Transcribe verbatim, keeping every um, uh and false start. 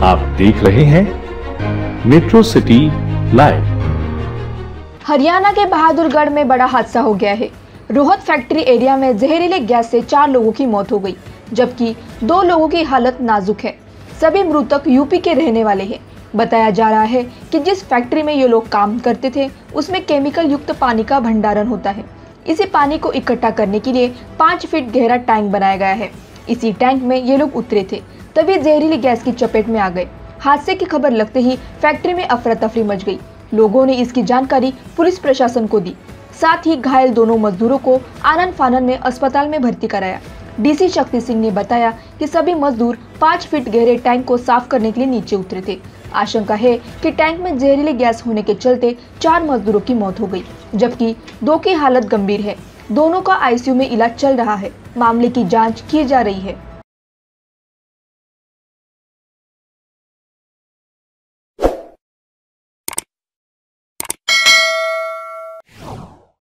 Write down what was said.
आप देख रहे हैं मेट्रो सिटी लाइव। हरियाणा के बहादुरगढ़ में बड़ा हादसा हो गया है। रोहत फैक्ट्री एरिया में जहरीले गैस से चार लोगों की मौत हो गई, जबकि दो लोगों की हालत नाजुक है। सभी मृतक यूपी के रहने वाले हैं। बताया जा रहा है कि जिस फैक्ट्री में ये लोग काम करते थे उसमें केमिकल युक्त पानी का भंडारण होता है। इसी पानी को इकट्ठा करने के लिए पाँच फीट गहरा टैंक बनाया गया है। इसी टैंक में ये लोग उतरे थे, तभी जहरीली गैस की चपेट में आ गए। हादसे की खबर लगते ही फैक्ट्री में अफरा तफरी मच गई। लोगों ने इसकी जानकारी पुलिस प्रशासन को दी। साथ ही घायल दोनों मजदूरों को आनन फानन में अस्पताल में भर्ती कराया। डीसी शक्ति सिंह ने बताया कि सभी मजदूर पाँच फीट गहरे टैंक को साफ करने के लिए नीचे उतरे थे। आशंका है कि टैंक में जहरीली गैस होने के चलते चार मजदूरों की मौत हो गई, जबकि दो की हालत गंभीर है। दोनों का आईसीयू में इलाज चल रहा है। मामले की जांच की जा रही है।